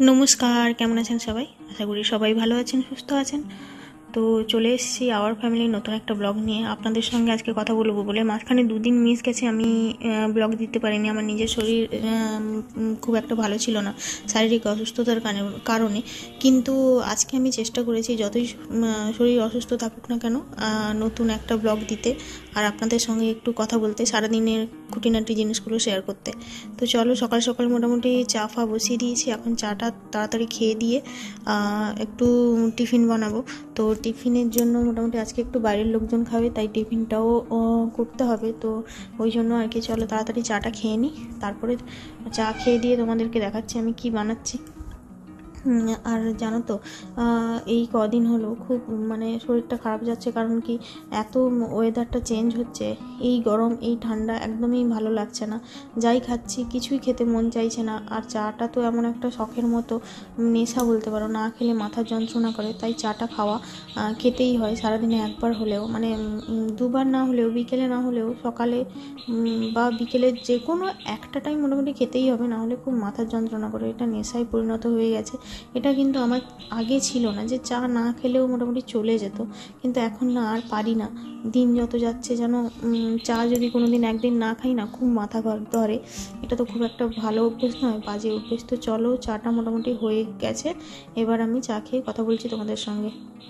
নমস্কার, কেমন আছেন সবাই? আশা করি সবাই ভালো আছেন, সুস্থ আছেন। তো চলে এসেছি আওয়ার ফ্যামিলির নতুন একটা ব্লগ নিয়ে। আপনাদের সঙ্গে আজকে কথা বলবো বলে মাঝখানে 2 দিন মিস গেছে, আমি ব্লগ দিতে পারিনি। আমার নিজের শরীর খুব একটা ভালো ছিল না, শারীরিক অসুস্থতার কারণে। কিন্তু আজকে আমি চেষ্টা করেছি যতই শরীর অসুস্থ থাকুক না কেন নতুন একটা ব্লগ দিতে আর আপনাদের সঙ্গে একটু কথা বলতে, সারাদিনের খুঁটিনাটি জিনিসগুলো শেয়ার করতে। তো চলো, সকাল সকাল মোটামুটি চা ফা বসিয়ে দিয়েছি। এখন চাটা তাড়াতাড়ি খেয়ে দিয়ে একটু টিফিন বানাবো। তো টিফিনের জন্য মোটামুটি আজকে একটু বাইরের লোকজন খাবে, তাই টিফিনটাও করতে হবে। তো ওই জন্য আর কি, চলো তাড়াতাড়ি চাটা খেয়ে নিই, তারপরে চা খেয়ে দিয়ে তোমাদেরকে দেখাচ্ছি আমি কি বানাচ্ছি। আর জানো তো, এই কদিন হলো খুব শরীরটা খারাপ যাচ্ছে। কারণ কি, এত ওয়েদারটা চেঞ্জ হচ্ছে, এই গরম এই ঠান্ডা একদমই ভালো লাগছে না। যাই খাচ্ছি কিছুই খেতে মন চাইছে না। আর চাটা তো এমন একটা শখের মতো নেশা বলতে পারো, না খেলে মাথার যন্ত্রণা করে। তাই চাটা খেতেই হয় সারাদিনে একবার হলেও, 2বার না হলেও, বিকেলে না হলেও সকালে বা বিকেলে যে কোনো একটা টাইম মোটামুটি খেতেই হবে, না হলে খুব মাথার যন্ত্রণা করে। এটা নেশায় পরিণত হয়ে গেছে। এটা কিন্তু আমার আগে ছিল না, যে চা না খেলেও মোটামুটি চলে যেত, কিন্তু এখন না, আর পারি না। দিন যত যাচ্ছে যেন চা যদি কোনো দিন একদিন না খাই না, খুব মাথা ধরে। এটা তো খুব একটা ভালো অভ্যেস নয়, বাজে অভ্যেস। তো চলো, চাটা মোটামুটি হয়ে গেছে, এবার আমি চা খেয়ে কথা বলছি তোমাদের সঙ্গে।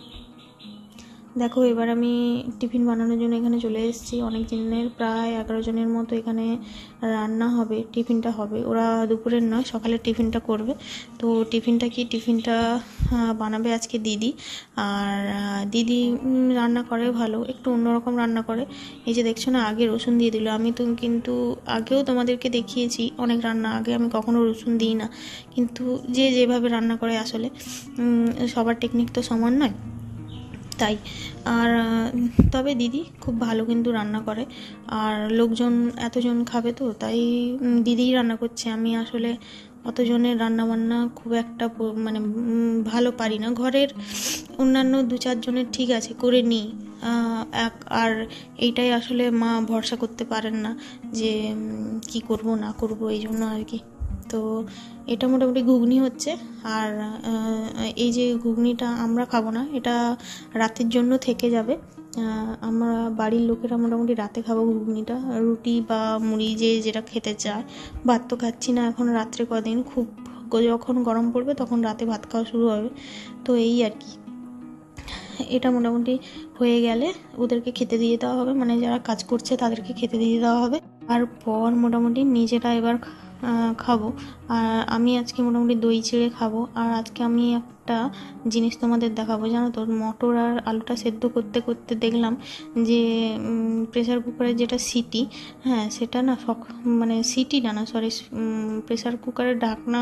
দেখো, এবার আমি টিফিন বানানোর জন্য এখানে চলে এসেছি। অনেক জনের, প্রায় 11 জনের মতো এখানে রান্না হবে, টিফিনটা হবে। ওরা দুপুরের নয়, সকালের টিফিনটা করবে। তো টিফিনটা বানাবে আজকে দিদি। আর দিদি রান্না করে ভালো, একটু অন্যরকম রান্না করে। এই যে দেখছো না, আগে রসুন দিয়ে দিল। আমি তো কিন্তু আগেও তোমাদেরকে দেখিয়েছি অনেক রান্না, আগে আমি কখনো রসুন দিই না। কিন্তু যে যেভাবে রান্না করে, আসলে সবার টেকনিক তো সমান নয়, তাই। আর তবে দিদি খুব ভালো কিন্তু রান্না করে। আর লোকজন এতজন খাবে, তো তাই দিদিই রান্না করছে। আমি আসলে অতজনের রান্নাবান্না খুব একটা ভালো পারি না। ঘরের অন্যান্য 2-4 জনের ঠিক আছে, করে নিই। আর এইটাই আসলে মা ভরসা করতে পারেন না যে কি করব না করব, এই জন্য আর কি। তো এটা মোটামুটি ঘুগনি হচ্ছে। আর এই যে ঘুগনিটা আমরা খাবো না, এটা রাতের জন্য থেকে যাবে। আমরা বাড়ির লোকেরা মোটামুটি রাতে খাবো ঘুগনিটা, রুটি বা মুড়ি যে যেটা খেতে চায়। ভাত তো খাচ্ছি না এখন রাত্রে কদিন, খুব যখন গরম পড়বে তখন রাতে ভাত খাওয়া শুরু হবে। তো এই আর কি, এটা মোটামুটি হয়ে গেলে ওদেরকে খেতে দিয়ে দেওয়া হবে, যারা কাজ করছে তাদেরকে খেতে দিয়ে দেওয়া হবে। তারপর মোটামুটি নিজেরা এবার খাবো। আর আমি আজকে মোটামুটি দই চিড়ে খাবো। আর আজকে আমি একটা জিনিস তোমাদের দেখাবো, জানো তো, মটর আর আলুটা সেদ্ধ করতে করতে দেখলাম যে প্রেসার কুকারের যেটা সিটি, হ্যাঁ সেটা না সিটি না সরি, প্রেসার কুকারের ঢাকনা,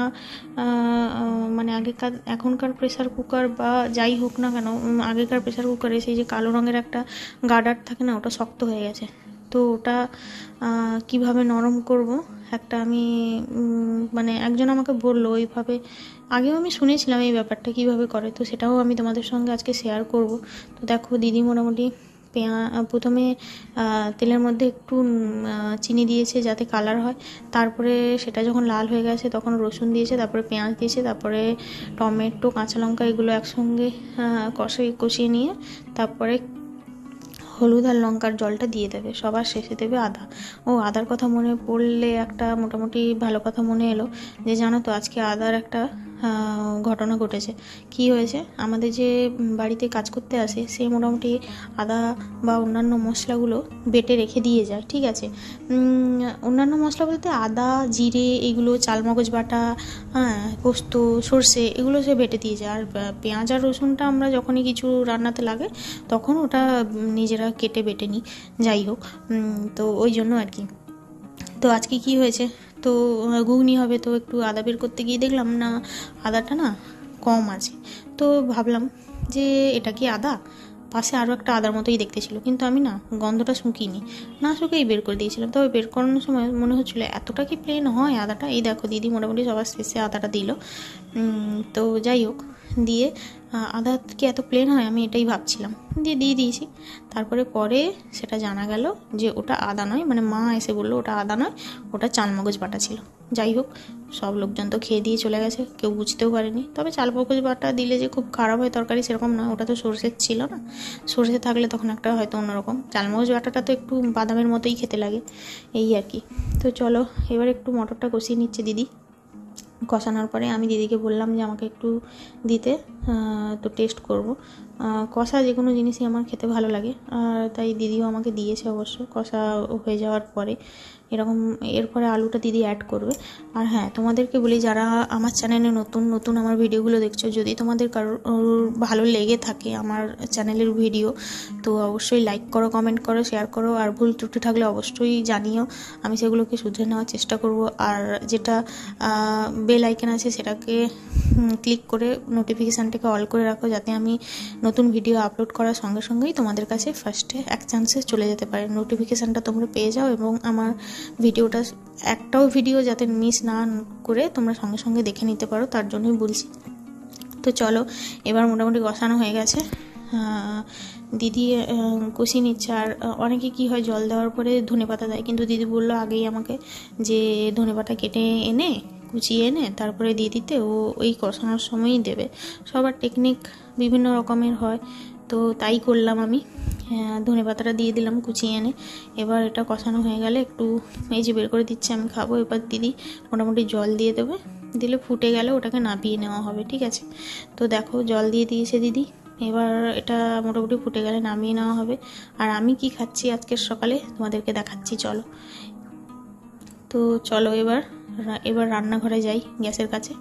এখনকার প্রেসার কুকার বা যাই হোক না কেন, আগেকার প্রেসার কুকারে সেই যে কালো রঙের একটা গার্ডার থাকে না, ওটা শক্ত হয়ে গেছে। তো ওটা কিভাবে নরম করব, একটা আমি একজন আমাকে বললো ওইভাবে। আগেও আমি শুনেছিলাম এই ব্যাপারটা কিভাবে করে, তো সেটাও আমি তোমাদের সঙ্গে আজকে শেয়ার করব। তো দেখো, দিদি মোটামুটি প্রথমে তেলের মধ্যে একটু চিনি দিয়েছে যাতে কালার হয়। তারপরে সেটা যখন লাল হয়ে গেছে তখন রসুন দিয়েছে, তারপরে পেঁয়াজ দিয়েছে, তারপরে টমেটো, কাঁচা লঙ্কা এগুলো একসঙ্গে কষিয়ে নিয়ে তারপরে হলুদ আর লঙ্কার জলটা দিয়ে দেবে। সবার শেষে দেবে আদা। আদার কথা মনে পড়লে একটা মোটামুটি ভালো কথা মনে এলো, যে জানো তো আজকে আদার একটা ঘটনা ঘটেছে। কি হয়েছে, আমাদের যে বাড়িতে কাজ করতে আসে সে মোটামুটি আদা বা অন্যান্য মশলাগুলো বেটে রেখে দিয়ে যায়, ঠিক আছে। অন্যান্য মশলা বলতে আদা, জিরে, এগুলো চালমগজ বাটা, পোস্ত, সর্ষে, এগুলো সে বেটে দিয়ে যায়। আর পেঁয়াজ আর রসুনটা আমরা যখনই কিছু রান্নাতে লাগে তখন ওটা নিজেরা কেটে বেটে নিই, যাই হোক। তো ওই জন্য আর কি। তো আজকে কি হয়েছে, তো ঘুগনি হবে, তো একটু আদা বের করতে গিয়ে দেখলাম না, আদাটা না কম আছে। তো ভাবলাম যে এটা কি আদা, পাশে আরও একটা আদার মতোই দেখতে ছিল, কিন্তু আমি না গন্ধটা শুকিনি, না শুকিয়েই বের করে দিয়েছিলাম। তবে বের করানোর সময় মনে হচ্ছিলো এতটা কি প্লেন হয় আদাটা। এই দেখো, দিদি মোটামুটি সবার শেষে আদাটা দিল। তো যাই হোক, দিয়ে আদা কি এত প্লেন হয়, আমি এটাই ভাবছিলাম, দিয়ে দিয়েছি। পরে সেটা জানা গেল যে ওটা আদা নয়, মা এসে বললো ওটা আদা নয়, ওটা চালমগজ বাটা ছিল। যাই হোক, সব লোকজন তো খেয়ে দিয়ে চলে গেছে, কেউ বুঝতেও পারেনি। তবে চালমগজ বাটা দিলে যে খুব খারাপ হয় তরকারি সেরকম না, ওটা তো সর্ষের ছিল না, সর্ষে থাকলে তখন একটা হয়তো অন্যরকম। চালমগজ বাটাটা তো একটু বাদামের মতোই খেতে লাগে, এই আর কি। তো চলো এবার একটু মটরটা কষিয়ে নিচ্ছে দিদি। কষানোর পরে আমি দিদিকে বললাম যে আমাকে একটু দিতে, তো টেস্ট করব। কষা যে কোনো জিনিসই আমার খেতে ভালো লাগে, আর তাই দিদিও আমাকে দিয়েছে অবশ্য। কষা হয়ে যাওয়ার পরে এরপরে আলুটা দিদি অ্যাড করবে। আর হ্যাঁ, তোমাদেরকে বলি, যারা আমার চ্যানেলে নতুন আমার ভিডিওগুলো দেখছো, যদি তোমাদের কারোর ভালো লেগে থাকে আমার চ্যানেলের ভিডিও, তো অবশ্যই লাইক করো, কমেন্ট করো, শেয়ার করো, আর ভুল ত্রুটি থাকলে অবশ্যই জানিও, আমি সেগুলোকে শুধরে নেওয়ার চেষ্টা করব। আর যেটা বেল আইকন আছে সেটাকে ক্লিক করে নোটিফিকেশানটাকে অল করে রাখো, যাতে আমি নতুন ভিডিও আপলোড করার সঙ্গে সঙ্গেই তোমাদের কাছে ফার্স্টে এক চান্সে চলে যেতে পারে, নোটিফিকেশানটা তোমরা পেয়ে যাও, এবং আমার ভিডিওটা একটাও ভিডিও যাতে মিস না করে তোমরা সঙ্গে সঙ্গে দেখে নিতে পারো, তার জন্যই বলছি। তো চলো এবার মোটামুটি কষানো হয়ে গেছে, দিদি কষিয়ে নিচ্ছে। আর অনেকে কি হয়, জল দেওয়ার পরে ধনেপাতা দেয়, কিন্তু দিদি বললো আগেই আমাকে যে ধনেপাতা কেটে এনে কুচিয়ে এনে তারপরে দিয়ে দিতে, ও ওই কষানোর সময়ই দেবে। সবার টেকনিক বিভিন্ন রকমের হয়, তো তাই করলাম আমি। ধনেপাতাটা দিয়ে দিলাম কুচিয়ে এনে। এবার এটা কষানো হয়ে গেলে একটু এই যে বের করে দিচ্ছে, আমি খাবো। এবার দিদি মোটামুটি জল দিয়ে দেবে, দিলে ফুটে গেলে ওটাকে নামিয়ে নেওয়া হবে, ঠিক আছে। তো দেখো জল দিয়ে দিয়েছে দিদি, এবার এটা মোটামুটি ফুটে গেলে নামিয়ে নেওয়া হবে। আর আমি কি খাচ্ছি আজকের সকালে তোমাদেরকে দেখাচ্ছি, চলো। তো চলো এবার রান্নাঘরে যাই, গ্যাসের কাছে।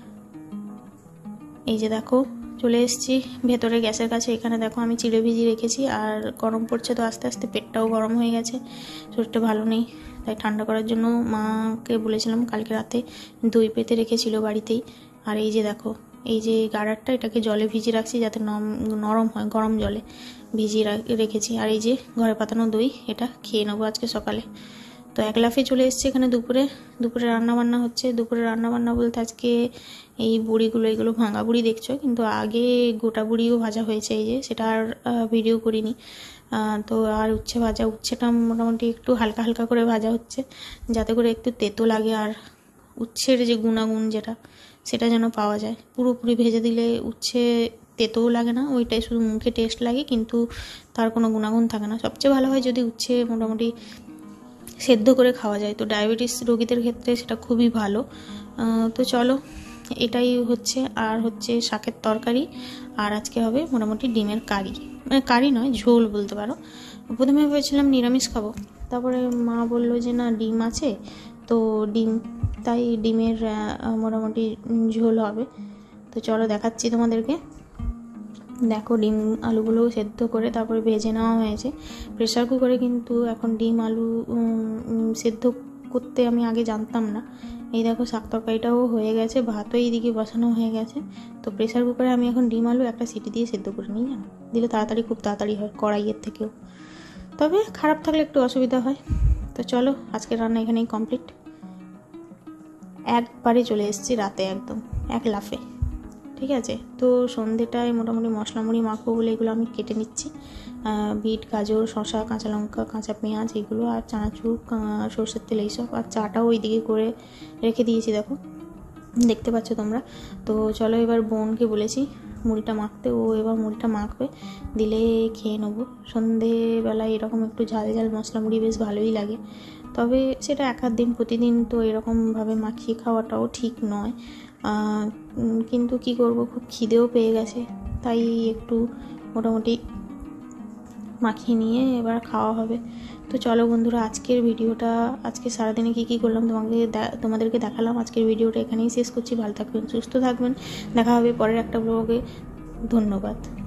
এই যে দেখো চলে এসেছি ভেতরে গ্যাসের কাছে। এখানে দেখো আমি চিড়ে ভিজিয়ে রেখেছি, আর গরম পড়ছে তো আস্তে আস্তে পেটটাও গরম হয়ে গেছে, শরীরটা ভালো নেই, তাই ঠান্ডা করার জন্য মাকে বলেছিলাম কালকে রাতে দই পেতে রেখেছিল বাড়িতেই। আর এই যে দেখো, এই যে গাড়ারটা, এটাকে জলে ভিজিয়ে রাখছি যাতে নরম হয়, গরম জলে ভিজিয়ে রেখেছি। আর এই যে ঘরে পাতানো দই, এটা খেয়ে নেবো আজকে সকালে। তো এক লাফে চলে এসেছি এখানে দুপুরে রান্নাবান্না হচ্ছে। দুপুরে রান্নাবান্না বলতে আজকে এই বড়িগুলো, এগুলো ভাঙা বড়ি দেখছো, কিন্তু আগে গোটা বড়িও ভাজা হয়েছে, এই যে সেটা আর ভিডিও করিনি। তো আর উচ্ছে ভাজা, উচ্ছেটা মোটামুটি একটু হালকা হালকা করে ভাজা হচ্ছে, যাতে করে একটু তেতো লাগে, আর উচ্ছের যে গুণাগুণ যেটা সেটা যেন পাওয়া যায়। পুরোপুরি ভেজে দিলে উচ্ছে তেতোও লাগে না, ওইটাই শুধু মুখে টেস্ট লাগে, কিন্তু তার কোনো গুণাগুণ থাকে না। সবচেয়ে ভালো হয় যদি উচ্ছে মোটামুটি সেদ্ধ করে খাওয়া যায়, তো ডায়াবেটিস রোগীদের ক্ষেত্রে সেটা খুবই ভালো। তো চলো এটাই হচ্ছে। আর হচ্ছে শাকের তরকারি, আর আজকে হবে মোটামুটি ডিমের কারি, মানে কারি নয়, ঝোল বলতে পারো। প্রথমে ভেবেছিলাম নিরামিষ খাবো, তারপরে মা বললো যে না, ডিম আছে, তো তাই ডিমের মোটামুটি ঝোল হবে। তো চলো দেখাচ্ছি তোমাদেরকে। দেখো ডিম আলুগুলো সেদ্ধ করে তারপরে ভেজে নেওয়া হয়েছে প্রেসার কুকারে, কিন্তু এখন ডিম আলু সেদ্ধ করতে আমি আগে জানতাম না। এই দেখো শাক তরকারিটাও হয়ে গেছে, ভাতও এইদিকে বসানো হয়ে গেছে। তো প্রেসার কুকারে আমি এখন ডিম আলু একটা সিটি দিয়ে সেদ্ধ করে নিই, জানো, দিলে তাড়াতাড়ি, খুব তাড়াতাড়ি হয় কড়াইয়ের থেকেও, তবে খারাপ থাকলে একটু অসুবিধা হয়। তো চলো আজকের রান্না এখানেই কমপ্লিট। একবারে চলে এসেছি রাতে, একদম এক লাফে, ঠিক আছে। তো সন্ধেটায় মোটামুটি মশলা মুড়ি মাখবো বলে এগুলো আমি কেটে নিচ্ছি, বিট, গাজর, শসা, কাঁচা লঙ্কা, কাঁচা পেঁয়াজ, এগুলো, আর চানাচুর, সরষের তেল, এইসব। আর চাটাও ওইদিকে করে রেখে দিয়েছি, দেখো দেখতে পাচ্ছ তোমরা। তো চলো এবার বোনকে বলেছি মুড়িটা মাখতে, ও এবার মুড়িটা মাখবে, দিলে খেয়ে নেবো। সন্ধেবেলায় এরকম একটু ঝাল ঝাল মশলা মুড়ি বেশ ভালোই লাগে, তবে সেটা এক আধ দিন, প্রতিদিন তো এরকমভাবে মাখিয়ে খাওয়াটাও ঠিক নয়। কিন্তু কি করব, খুব খিদেও পেয়ে গেছে, তাই একটু মোটামুটি মাখিয়ে নিয়ে এবার খাওয়া হবে। তো চলো বন্ধুরা, আজকে সারাদিনে কী করলাম তোমাদেরকে দেখালাম। আজকের ভিডিওটা এখানেই শেষ করছি। ভালো থাকবেন, সুস্থ থাকবেন, দেখা হবে পরের একটা ব্লগে। ধন্যবাদ।